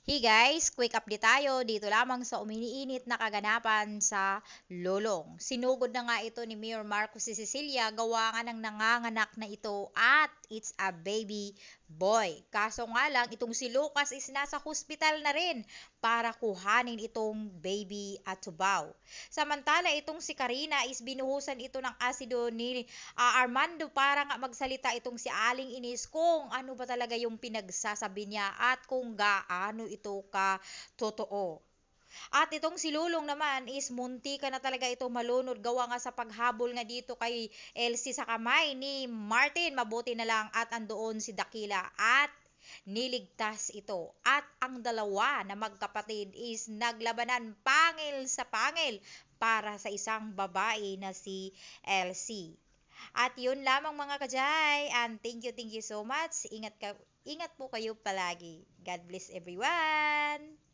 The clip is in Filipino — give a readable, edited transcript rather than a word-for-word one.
Hey guys, quick update tayo dito lamang sa uminiinit na kaganapan sa Lolong. Sinugod na nga ito ni Mayor Marcos si Cecilia, gawa nga ng nanganganak na ito at it's a baby boy. Kaso nga lang, itong si Lucas is nasa hospital na rin para kuhanin itong baby at tubaw. Samantala, itong si Karina is binuhusan ito ng asido ni Armando para nga magsalita itong si Aling Inis kung ano ba talaga yung pinagsasabi niya at kung gaano ito ka totoo. At itong si Lulong naman is munti ka na talaga ito malunod gawa nga sa paghabol nga dito kay Elsie sa kamay ni Martin. Mabuti na lang at andoon si Dakila at niligtas ito. At ang dalawa na magkapatid is naglabanan pangil sa pangil para sa isang babae na si Elsie. At yun lamang mga kajay. And thank you so much. Ingat po kayo palagi. God bless everyone.